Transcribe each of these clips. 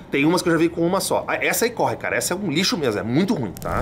Tem umas que eu já vi com uma só. Essa aí corre, cara. Essa é um lixo mesmo, é muito ruim, tá?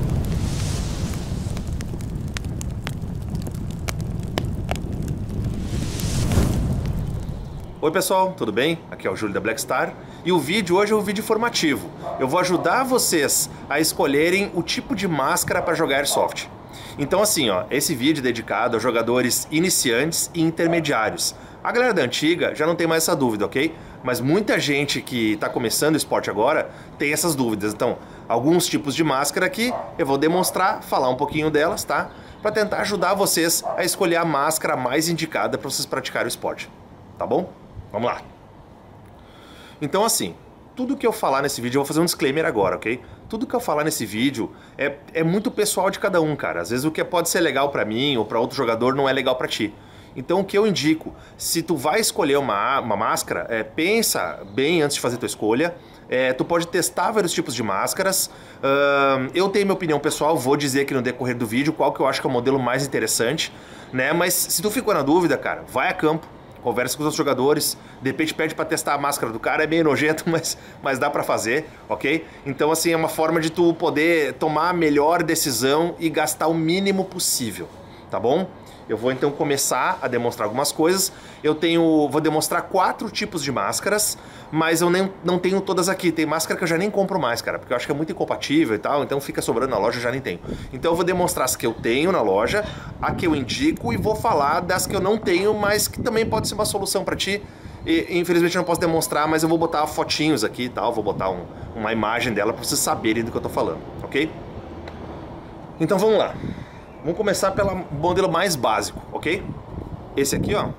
Oi pessoal, tudo bem? Aqui é o Júlio da Blackstar e o vídeo hoje é um vídeo informativo. Eu vou ajudar vocês a escolherem o tipo de máscara para jogar Airsoft. Então assim, ó, esse vídeo é dedicado a jogadores iniciantes e intermediários. A galera da antiga já não tem mais essa dúvida, ok? Mas muita gente que está começando o esporte agora tem essas dúvidas. Então, alguns tipos de máscara aqui eu vou demonstrar, falar um pouquinho delas, tá? Para tentar ajudar vocês a escolher a máscara mais indicada para vocês praticarem o esporte, tá bom? Vamos lá. Então assim, tudo que eu falar nesse vídeo, eu vou fazer um disclaimer agora, ok? Tudo que eu falar nesse vídeo é muito pessoal de cada um, cara. Às vezes o que pode ser legal pra mim ou pra outro jogador não é legal pra ti. Então o que eu indico, se tu vai escolher uma máscara, pensa bem antes de fazer tua escolha. Tu pode testar vários tipos de máscaras. Eu tenho minha opinião pessoal, vou dizer aqui no decorrer do vídeo qual que eu acho que é o modelo mais interessante, né? Mas se tu ficou na dúvida, cara, vai a campo. Conversa com os outros jogadores, de repente pede para testar a máscara do cara, é meio nojento, mas dá para fazer, ok? Então assim, é uma forma de tu poder tomar a melhor decisão e gastar o mínimo possível, tá bom? Eu vou então começar a demonstrar algumas coisas. Vou demonstrar 4 tipos de máscaras, mas eu não tenho todas aqui. Tem máscara que eu já nem compro mais, cara, porque eu acho que é muito incompatível e tal, então fica sobrando na loja, eu já nem tenho. Então eu vou demonstrar as que eu tenho na loja, a que eu indico e vou falar das que eu não tenho, mas que também pode ser uma solução para ti. E, infelizmente eu não posso demonstrar, mas eu vou botar fotinhos aqui e tal, vou botar uma imagem dela para vocês saberem do que eu tô falando, ok? Então vamos lá. Vamos começar pelo modelo mais básico, ok? Esse aqui, ó,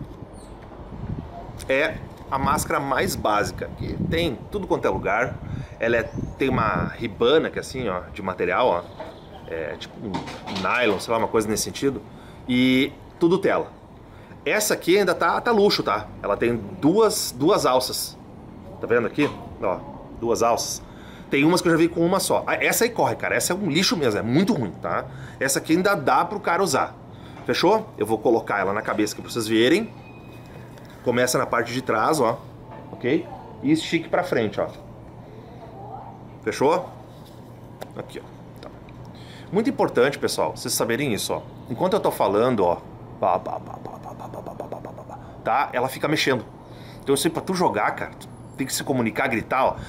é a máscara mais básica, que tem tudo quanto é lugar. Ela tem uma ribana, que é assim, ó, de material, ó, tipo um nylon, sei lá, uma coisa nesse sentido, e tudo tela. Essa aqui ainda tá luxo, tá? Ela tem duas alças, tá vendo aqui? Ó, 2 alças. Tem umas que eu já vi com uma só. Essa aí corre, cara. Essa é um lixo mesmo, é muito ruim, tá? Essa aqui ainda dá pro cara usar. Fechou? Eu vou colocar ela na cabeça aqui pra vocês verem. Começa na parte de trás, ó. Ok? E estique pra frente, ó. Fechou? Aqui, ó. Tá. Muito importante, pessoal, vocês saberem isso, ó. Enquanto eu tô falando, ó, tá? Ela fica mexendo. Então eu sei, pra tu jogar, cara, tu tem que se comunicar, gritar, ó.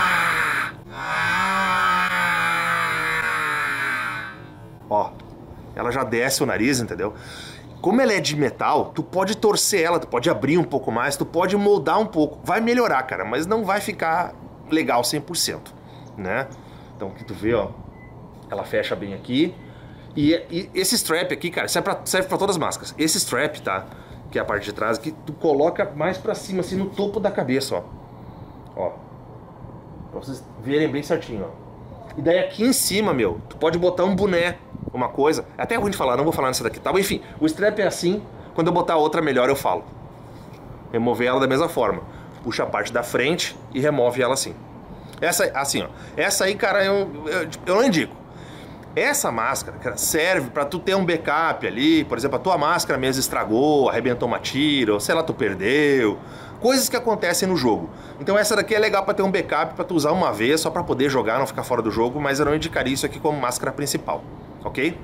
Ó, ela já desce o nariz, entendeu? Como ela é de metal, tu pode torcer ela, tu pode abrir um pouco mais, tu pode moldar um pouco. Vai melhorar, cara, mas não vai ficar legal 100%, né? Então aqui tu vê, ó, ela fecha bem aqui. E esse strap aqui, cara, serve pra todas as máscaras. Esse strap, tá? Que é a parte de trás, que tu coloca mais pra cima, assim, no topo da cabeça, ó. Ó, pra vocês verem bem certinho, ó. E daí aqui em cima, meu, tu pode botar um boné, uma coisa. É até ruim de falar, não vou falar nessa daqui, tá? Mas, enfim, o strap é assim. Quando eu botar outra melhor eu falo. Remover ela da mesma forma. Puxa a parte da frente e remove ela assim. Essa, assim, ó. Essa aí, cara, eu não indico. Essa máscara, cara, serve pra tu ter um backup ali. Por exemplo, a tua máscara mesmo estragou, arrebentou uma tira, ou sei lá, tu perdeu. Coisas que acontecem no jogo. Então essa daqui é legal pra ter um backup, pra tu usar uma vez, só pra poder jogar, não ficar fora do jogo. Mas eu não indicaria isso aqui como máscara principal, ok?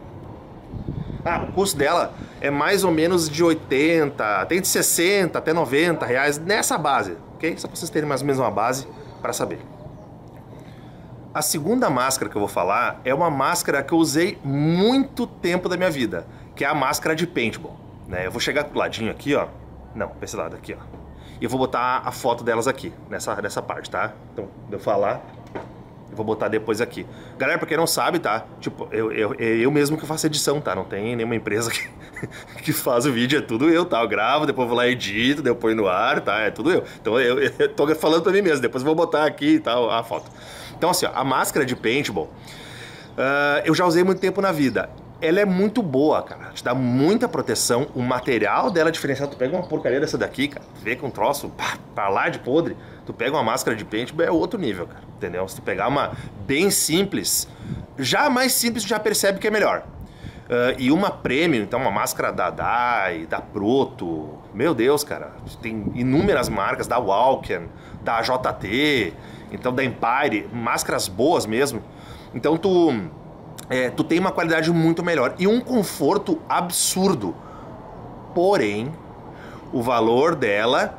O custo dela é mais ou menos de 80, tem de 60 até 90 reais nessa base, ok? Só pra vocês terem mais ou menos uma base pra saber. A segunda máscara que eu vou falar é uma máscara que eu usei muito tempo da minha vida, que é a máscara de paintball, né? Eu vou chegar pro ladinho aqui, ó. Não, pra esse lado aqui, ó. E eu vou botar a foto delas aqui, nessa parte, tá? Então, eu falar, eu vou botar depois aqui. Galera, pra quem não sabe, tá? Tipo, eu mesmo que faço edição, tá? Não tem nenhuma empresa que faz o vídeo, é tudo eu, tá? Eu gravo, depois vou lá edito, depois eu ponho no ar, tá? É tudo eu. Então eu tô falando pra mim mesmo, depois eu vou botar aqui e tal, a foto. Então assim, ó, a máscara de paintball, eu já usei muito tempo na vida. Ela é muito boa, cara, te dá muita proteção, o material dela é diferenciado. Tu pega uma porcaria dessa daqui, cara, vê que um troço pra lá de podre, tu pega uma máscara de paintball, é outro nível, cara, entendeu? Se tu pegar uma bem simples, já a mais simples tu já percebe que é melhor. E uma premium, então uma máscara da Dai, da Proto, meu Deus, cara, tem inúmeras marcas, da Walken, da JT, então da Empire, máscaras boas mesmo. Então tu tem uma qualidade muito melhor e um conforto absurdo. Porém, o valor dela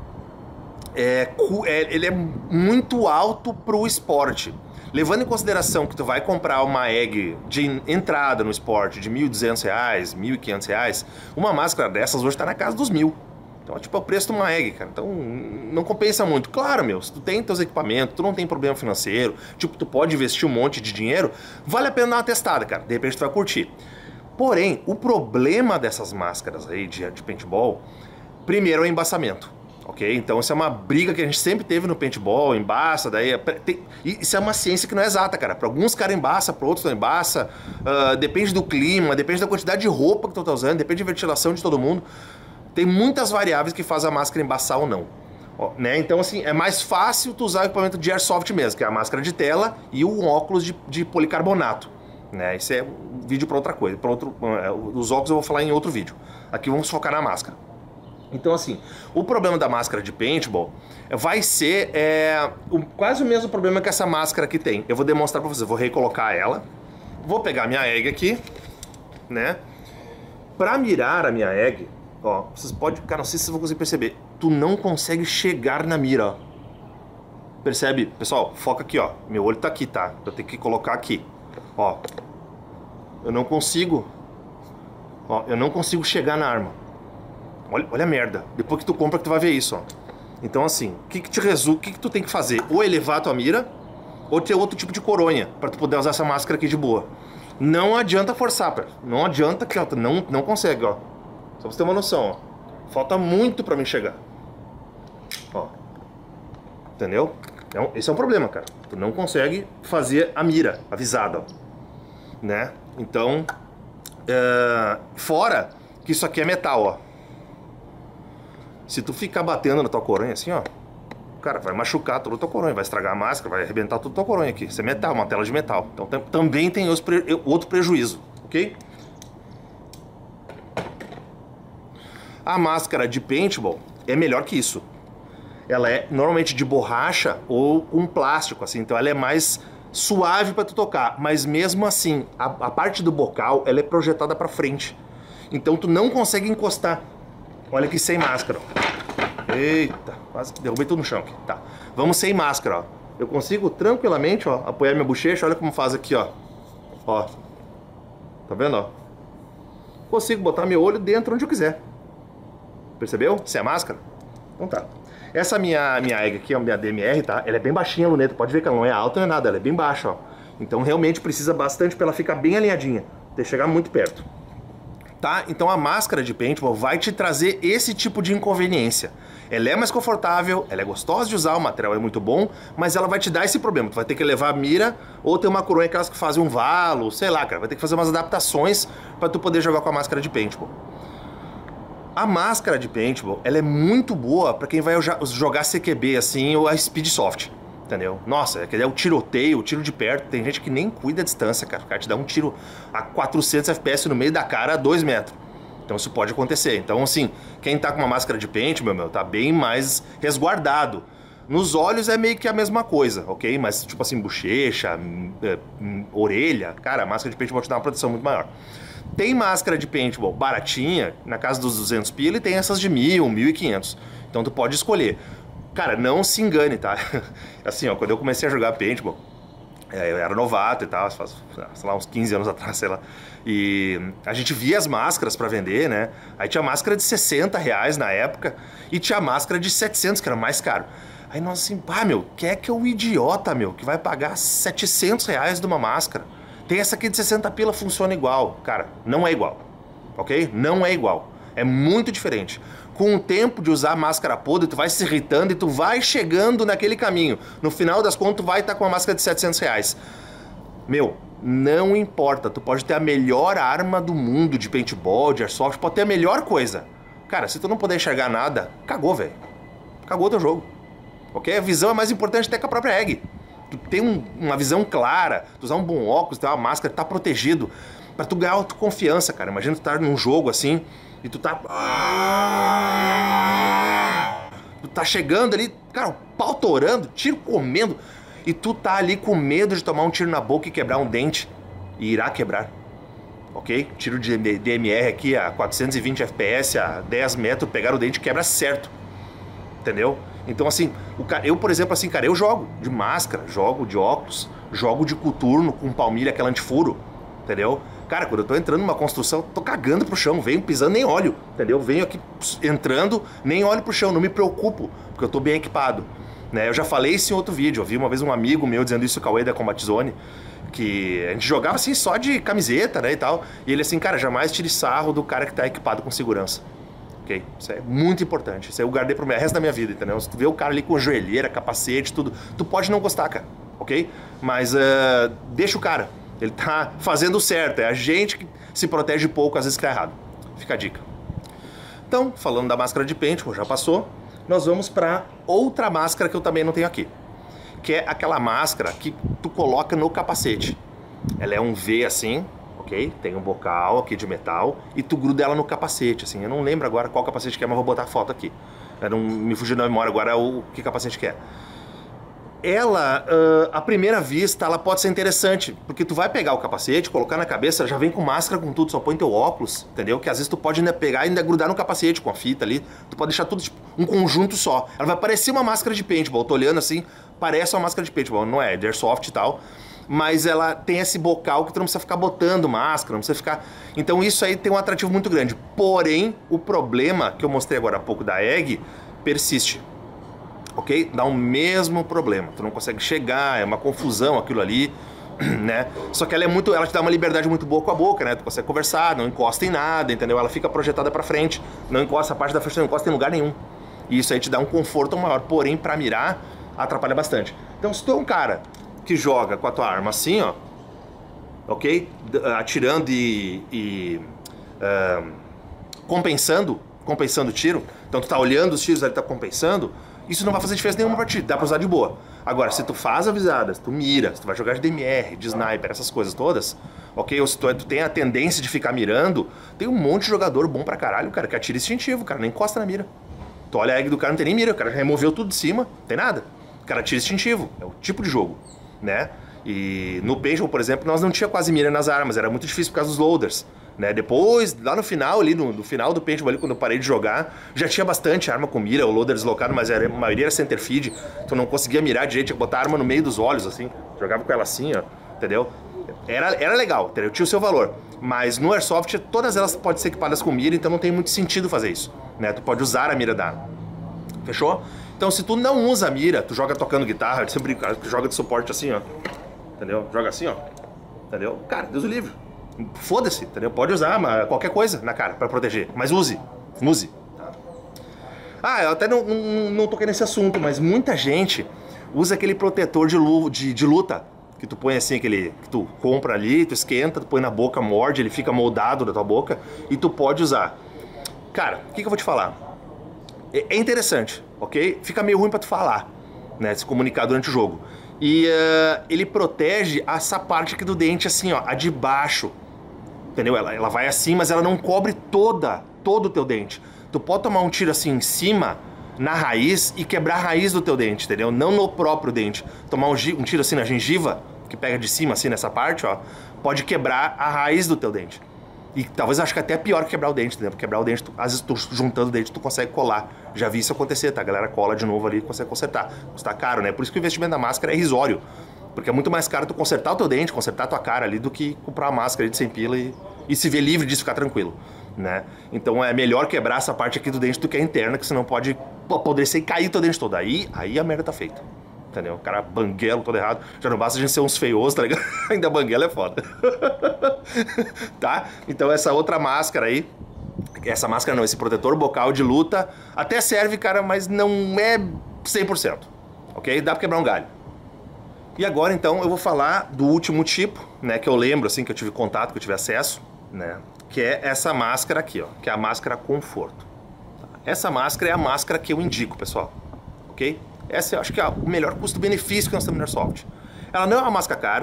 ele é muito alto pro esporte. Levando em consideração que tu vai comprar uma egg de entrada no esporte de R$1.200, R$1.500, uma máscara dessas hoje tá na casa dos 1.000. Então, tipo, é o preço de uma egg, cara. Então, não compensa muito. Claro, meu, se tu tem teus equipamentos, tu não tem problema financeiro, tipo, tu pode investir um monte de dinheiro, vale a pena dar uma testada, cara. De repente tu vai curtir. Porém, o problema dessas máscaras aí de paintball, primeiro é o embaçamento. Ok? Então isso é uma briga que a gente sempre teve no paintball, embaça, daí isso é uma ciência que não é exata, cara. Para alguns caras embaça, para outros não embaça, depende do clima, depende da quantidade de roupa que tu tá usando, depende da ventilação de todo mundo. Tem muitas variáveis que fazem a máscara embaçar ou não. Né? Então assim, é mais fácil tu usar o equipamento de airsoft mesmo, que é a máscara de tela e o óculos de policarbonato. Né? Isso é um vídeo para outra coisa, os óculos eu vou falar em outro vídeo. Aqui vamos focar na máscara. Então assim, o problema da máscara de paintball vai ser quase o mesmo problema que essa máscara aqui tem. Eu vou demonstrar pra vocês, eu vou recolocar ela, vou pegar minha egg aqui, né? Pra mirar a minha egg, ó, vocês podem, cara, não sei se vocês vão conseguir perceber, tu não consegue chegar na mira, ó. Percebe? Pessoal, foca aqui, ó, meu olho tá aqui, tá? Eu tenho que colocar aqui, ó. Eu não consigo chegar na arma. Olha a merda. Depois que tu compra que tu vai ver isso, ó. Então assim, o que tu tem que fazer? Ou elevar a tua mira, ou ter outro tipo de coronha, pra tu poder usar essa máscara aqui de boa. Não adianta forçar, pera. Não adianta que tu não consegue, ó. Só pra você ter uma noção, ó. Falta muito pra mim chegar. Ó. Entendeu? Então, esse é um problema, cara. Tu não consegue fazer a mira avisada, ó. Né? Então, fora que isso aqui é metal, ó. Se tu ficar batendo na tua coronha assim, ó, cara, vai machucar toda a tua coronha, vai estragar a máscara, vai arrebentar toda a tua coronha aqui. Isso é metal, uma tela de metal. Então também tem outro prejuízo, ok? A máscara de paintball é melhor que isso. Ela é normalmente de borracha ou um plástico, assim, então ela é mais suave para tu tocar. Mas mesmo assim, a parte do bocal, ela é projetada para frente. Então tu não consegue encostar. Olha aqui sem máscara, ó. Eita, quase derrubei tudo no chão aqui. Tá, vamos sem máscara, ó. Eu consigo tranquilamente, ó, apoiar minha bochecha. Olha como faz aqui, ó. Ó. Tá vendo, ó? Consigo botar meu olho dentro onde eu quiser. Percebeu? Sem a máscara? Então tá. Essa minha egg aqui, a minha DMR, tá? Ela é bem baixinha a luneta. Pode ver que ela não é alta, não é nada. Ela é bem baixa, ó. Então realmente precisa bastante pra ela ficar bem alinhadinha. Tem que chegar muito perto. Tá? Então a máscara de paintball vai te trazer esse tipo de inconveniência. Ela é mais confortável, ela é gostosa de usar, o material é muito bom, mas ela vai te dar esse problema. Tu vai ter que levar a mira ou ter uma coronha aquelas que fazem um valo, sei lá, cara. Vai ter que fazer umas adaptações para tu poder jogar com a máscara de paintball. A máscara de paintball, ela é muito boa para quem vai jogar CQB assim ou a Speedsoft. Entendeu? Nossa, é o tiroteio, o tiro de perto. Tem gente que nem cuida da distância, cara. O cara te dá um tiro a 400 FPS no meio da cara a 2 metros. Então isso pode acontecer. Então assim, quem tá com uma máscara de pente, meu, tá bem mais resguardado. Nos olhos é meio que a mesma coisa, ok? Mas tipo assim, bochecha, orelha, cara, a máscara de paintball te dá uma proteção muito maior. Tem máscara de paintball baratinha, na casa dos 200 pila, e tem essas de 1.000, 1.500. Então tu pode escolher. Cara, não se engane, tá? Assim, ó, quando eu comecei a jogar paintball, eu era novato e tal, faz, sei lá, uns 15 anos atrás, sei lá. E a gente via as máscaras pra vender, né? Aí tinha máscara de R$60 na época e tinha máscara de 700, que era mais caro. Aí nós assim, pá, meu, quem é que é o idiota, meu, que vai pagar R$700 de uma máscara? Tem essa aqui de 60 pila, funciona igual. Cara, não é igual, ok? Não é igual. É muito diferente. Com o tempo de usar máscara podre, tu vai se irritando e tu vai chegando naquele caminho. No final das contas, tu vai estar com uma máscara de R$700. Meu, não importa. Tu pode ter a melhor arma do mundo de paintball, de airsoft, pode ter a melhor coisa. Cara, se tu não puder enxergar nada, cagou, velho. Cagou teu jogo. Ok? A visão é mais importante até que a própria egg. Tu tem uma visão clara, tu usar um bom óculos, ter uma máscara, tá protegido. Pra tu ganhar autoconfiança, cara. Imagina tu tá num jogo assim e tu tá... Tu tá chegando ali, cara, o pau torando, tiro comendo, e tu tá ali com medo de tomar um tiro na boca e quebrar um dente. E irá quebrar. Ok? Tiro de DMR aqui a 420 FPS, a 10 metros, pegar o dente quebra certo. Entendeu? Então assim, eu por exemplo assim, cara, eu jogo de máscara, jogo de óculos, jogo de coturno com palmilha, aquela antifuro, entendeu? Cara, quando eu tô entrando numa construção, tô cagando pro chão, venho pisando, nem olho, entendeu? Venho aqui entrando, nem olho pro chão, não me preocupo, porque eu tô bem equipado, né? Eu já falei isso em outro vídeo, eu vi uma vez um amigo meu dizendo isso, o Cauê da Combat Zone, que a gente jogava assim só de camiseta, né, e tal, e ele assim, cara, jamais tire sarro do cara que tá equipado com segurança. Ok? Isso é muito importante. Isso aí eu guardei pro resto da minha vida, entendeu? Se tu vê o cara ali com joelheira, capacete, tudo, tu pode não gostar, cara, ok? Mas deixa o cara. Ele tá fazendo certo. É a gente que se protege pouco, às vezes que tá errado. Fica a dica. Então, falando da máscara de pente, como já passou, nós vamos pra outra máscara que eu também não tenho aqui. Que é aquela máscara que tu coloca no capacete. Ela é um V assim, ok? Tem um bocal aqui de metal e tu gruda ela no capacete, assim. Eu não lembro agora qual capacete que é, mas vou botar a foto aqui. Eu não me fugiu da memória agora o que capacete que é. Ela, à primeira vista, ela pode ser interessante, porque tu vai pegar o capacete, colocar na cabeça, já vem com máscara, com tudo, só põe teu óculos, entendeu? Que às vezes tu pode ainda pegar e ainda grudar no capacete com a fita ali, tu pode deixar tudo tipo um conjunto só. Ela vai parecer uma máscara de paintball, eu tô olhando assim, parece uma máscara de paintball, não é de airsoft e tal, mas ela tem esse bocal que tu não precisa ficar botando máscara, não precisa ficar... Então isso aí tem um atrativo muito grande. Porém, o problema que eu mostrei agora há pouco da EG persiste. Ok? Dá o mesmo problema. Tu não consegue chegar, é uma confusão aquilo ali, né? Só que ela te dá uma liberdade muito boa com a boca, né? Tu consegue conversar, não encosta em nada, entendeu? Ela fica projetada pra frente, não encosta, a parte da frente não encosta em lugar nenhum. E isso aí te dá um conforto maior, porém pra mirar atrapalha bastante. Então se tu é um cara que joga com a tua arma assim, ó, ok? Atirando e compensando o tiro, então tu tá olhando os tiros, ele tá compensando, isso não vai fazer diferença nenhuma pra ti, dá pra usar de boa. Agora, se tu faz avisadas, tu mira, se tu vai jogar de DMR, de sniper, essas coisas todas, ok? Ou se tu tem a tendência de ficar mirando, tem um monte de jogador bom pra caralho, cara, que atira instintivo, cara, nem encosta na mira. Tu olha a egg do cara, não tem nem mira, o cara removeu tudo de cima, não tem nada. O cara atira instintivo, é o tipo de jogo, né? E no paintball, por exemplo, nós não tinha quase mira nas armas, era muito difícil por causa dos loaders, né? Depois, lá no final, ali no final do paintball, ali, quando eu parei de jogar, já tinha bastante arma com mira, o loader deslocado, mas a maioria era center feed, tu não conseguia mirar direito, tinha que botar a arma no meio dos olhos, assim, jogava com ela assim, ó, entendeu? Era legal, entendeu? Tinha o seu valor, mas no Airsoft todas elas podem ser equipadas com mira, então não tem muito sentido fazer isso, né? Tu pode usar a mira da arma, fechou? Então se tu não usa a mira, tu joga tocando guitarra, sempre joga de suporte assim, ó, entendeu? Joga assim, ó, entendeu? Cara, Deus o livre. Foda-se, entendeu? Pode usar qualquer coisa na cara pra proteger, mas use. Tá? Eu até não toquei nesse assunto, mas muita gente usa aquele protetor de luta, que tu põe assim, aquele que tu compra ali, tu esquenta, tu põe na boca, morde, ele fica moldado na tua boca, e tu pode usar. Cara, o que eu vou te falar? É interessante, ok? Fica meio ruim pra tu falar, né? Se comunicar durante o jogo. E ele protege essa parte aqui do dente, assim, ó, a de baixo. Entendeu? Ela vai assim, mas ela não cobre todo o teu dente. Tu pode tomar um tiro assim em cima, na raiz, e quebrar a raiz do teu dente, entendeu? Não no próprio dente. Tomar um tiro assim na gengiva, que pega de cima, assim, nessa parte, ó, pode quebrar a raiz do teu dente. E talvez eu acho que até é pior que quebrar o dente, entendeu? Porque quebrar o dente, às vezes tu juntando o dente, tu consegue colar. Já vi isso acontecer, tá? A galera cola de novo ali e consegue consertar. Custa caro, né? Por isso que o investimento da máscara é irrisório. Porque é muito mais caro tu consertar o teu dente, consertar a tua cara ali, do que comprar uma máscara de 100 pila e se ver livre disso, ficar tranquilo, né? Então é melhor quebrar essa parte aqui do dente do que a interna, que senão pode apodrecer e cair teu dente todo. Aí a merda tá feita. Entendeu? O cara banguelo todo errado. Já não basta a gente ser uns feiosos, tá ligado? Ainda banguelo é foda. Tá? Então essa outra máscara aí, essa máscara não, esse protetor bocal de luta, até serve, cara, mas não é 100%. Ok? Dá pra quebrar um galho. E agora, então, eu vou falar do último tipo, né, que eu lembro, assim, que eu tive contato, que eu tive acesso, né, que é essa máscara aqui, ó, que é a máscara conforto. Essa máscara é a máscara que eu indico, pessoal, ok? Essa eu acho que é o melhor custo-benefício que nós temos no Airsoft. Ela não é uma máscara cara,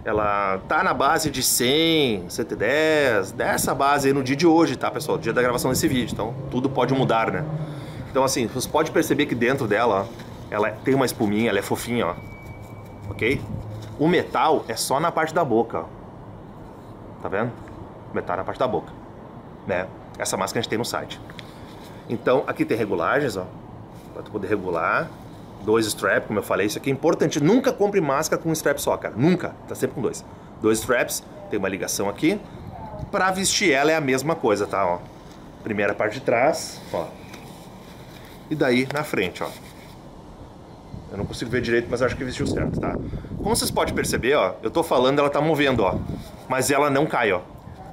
ela tá na base de 100, 110, dessa base aí no dia de hoje, tá, pessoal? Dia da gravação desse vídeo, então tudo pode mudar, né? Então assim, você pode perceber que dentro dela, ó, ela tem uma espuminha, ela é fofinha, ó. Ok? O metal é só na parte da boca, ó. Tá vendo? O metal é na parte da boca, né? Essa máscara a gente tem no site. Então, aqui tem regulagens, ó. Pra tu poder regular. 2 straps, como eu falei, isso aqui é importante. Nunca compre máscara com um strap só, cara. Nunca. Tá sempre com 2. 2 straps, tem uma ligação aqui. Pra vestir ela é a mesma coisa, tá? Ó. Primeira parte de trás, ó. E daí na frente, ó. Eu não consigo ver direito, mas acho que vestiu certo, tá? Como vocês podem perceber, ó, eu tô falando, ela tá movendo, ó. Mas ela não cai, ó.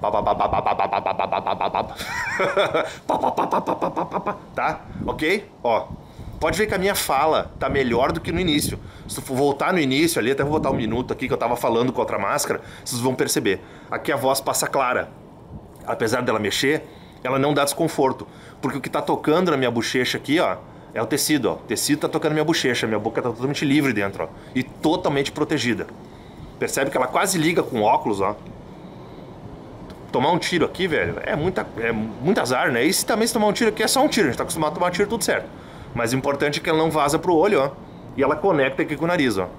Tá? Ok? Ó. Pode ver que a minha fala tá melhor do que no início. Se tu for voltar no início ali, até vou botar um minuto aqui que eu tava falando com outra máscara, vocês vão perceber. Aqui a voz passa clara. Apesar dela mexer, ela não dá desconforto. Porque o que tá tocando na minha bochecha aqui, ó, é o tecido, ó. O tecido tá tocando na minha bochecha, minha boca tá totalmente livre dentro, ó. E totalmente protegida. Percebe que ela quase liga com óculos, ó. Tomar um tiro aqui, velho, é muito azar, né? E se também se tomar um tiro aqui é só um tiro, a gente tá acostumado a tomar tiro, tudo certo. Mas o importante é que ela não vaza pro olho, ó. E ela conecta aqui com o nariz, ó.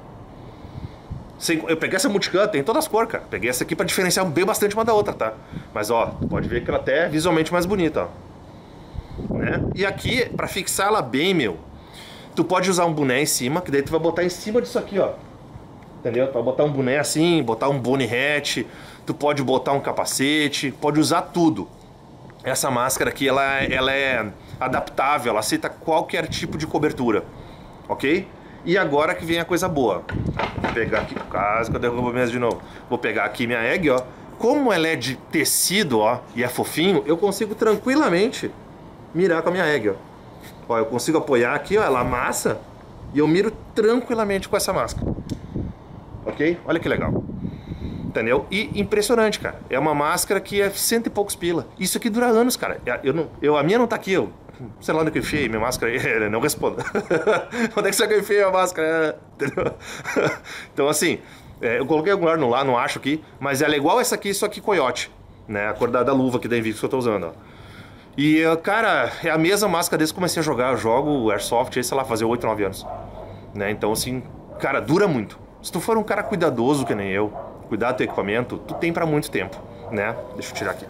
Eu peguei essa multicam, tem todas as cores, cara. Peguei essa aqui pra diferenciar bem bastante uma da outra, tá? Mas, ó, tu pode ver que ela até é visualmente mais bonita, ó. Né? E aqui, pra fixar ela bem, meu, tu pode usar um boné em cima, que daí tu vai botar em cima disso aqui, ó. Entendeu? Tu vai botar um boné assim, botar um bunny hat, tu pode botar um capacete, pode usar tudo. Essa máscara aqui, ela é adaptável, ela aceita qualquer tipo de cobertura, ok? E agora que vem a coisa boa. Vou pegar aqui, quase que eu derrubo a mesa de novo. Vou pegar aqui minha egg, ó. Como ela é de tecido, ó, e é fofinho, eu consigo tranquilamente mirar com a minha egg, ó. Ó, eu consigo apoiar aqui, ó, ela amassa e eu miro tranquilamente com essa máscara. Ok? Olha que legal. Entendeu? E impressionante, cara. É uma máscara que é 100 e poucos pila. Isso aqui dura anos, cara. A minha não tá aqui, eu sei lá onde que eu enfiei minha máscara aí, não respondo. Onde é que você que eu enfiei a máscara? Entendeu? Então, assim, eu coloquei algum lugar lá, não acho aqui, mas ela é igual essa aqui, só que coiote, né? A cor da luva aqui da Invictus que eu tô usando, ó. E, cara, é a mesma máscara desde que comecei a jogar. Eu jogo Airsoft, aí, sei lá, fazer 8, 9 anos. Né? Então, assim, cara, dura muito. Se tu for um cara cuidadoso que nem eu, cuidar do teu equipamento, tu tem pra muito tempo, né? Deixa eu tirar aqui.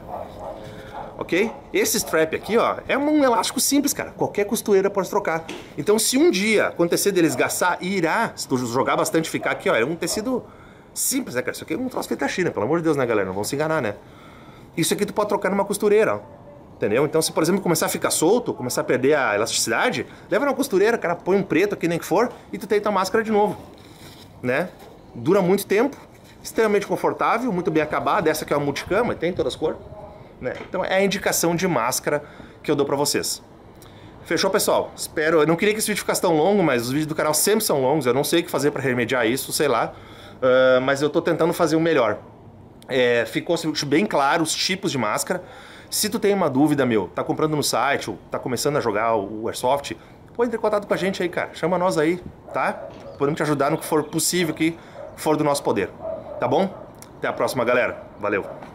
Ok? Esse strap aqui, ó, é um elástico simples, cara. Qualquer costureira pode trocar. Então, se um dia acontecer deles gastar, irá, se tu jogar bastante, ficar aqui, ó, é um tecido simples, né, cara? Isso aqui é um troço feito da China, pelo amor de Deus, né, galera? Não vão se enganar, né? Isso aqui tu pode trocar numa costureira, ó. Entendeu? Então, se, por exemplo, começar a ficar solto, começar a perder a elasticidade, leva numa costureira, cara, põe um preto aqui, nem que for, e tu tem tua máscara de novo, né? Dura muito tempo, extremamente confortável, muito bem acabada. Essa aqui é uma multicam, mas tem todas as cores, né? Então é a indicação de máscara que eu dou pra vocês. Fechou, pessoal? Espero... Eu não queria que esse vídeo ficasse tão longo, mas os vídeos do canal sempre são longos. Eu não sei o que fazer pra remediar isso, sei lá. Mas eu tô tentando fazer o melhor. Ficou bem claro os tipos de máscara. Se tu tem uma dúvida, meu, tá comprando no site, ou tá começando a jogar o Airsoft, pode entrar em contato com a gente aí, cara. Chama nós aí, tá? Podemos te ajudar no que for possível, que for do nosso poder. Tá bom? Até a próxima, galera. Valeu!